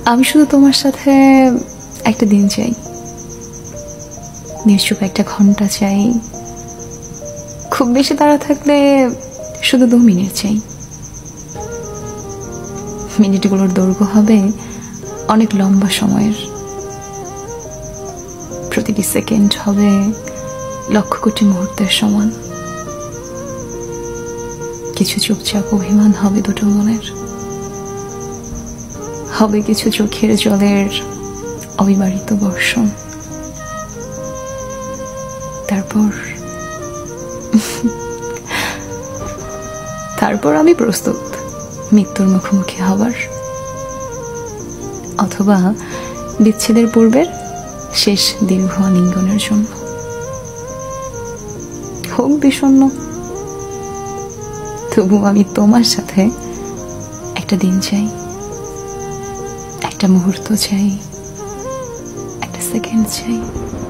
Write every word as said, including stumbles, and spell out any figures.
আমি শুধু তোমার সাথে একটা দিন চাই, নিশ্চুপ একটা ঘন্টা চাই, খুব বেশি তাড়া থাকলে শুধু দু মিনিট চাই। মিনিটগুলোর দৈর্ঘ্য হবে অনেক লম্বা সময়ের, প্রতিটি সেকেন্ড হবে লক্ষ কোটি মুহূর্তের সমান। কিছু চুপচাপ অভিমান হবে দুটো মনের, হবে কিছু চোখের জলের অবিবাহিত বর্ষণ। তারপর তারপর আমি প্রস্তুত মৃত্যুর মুখোমুখি হবার, অথবা বিচ্ছেদের পূর্বের শেষ দীর্ঘ আলিঙ্গনের জন্য। হোক বিষণ্ণ, তবু আমি তোমার সাথে একটা দিন চাই, একটা মুহূর্ত চাই, একটা সেকেন্ড চাই।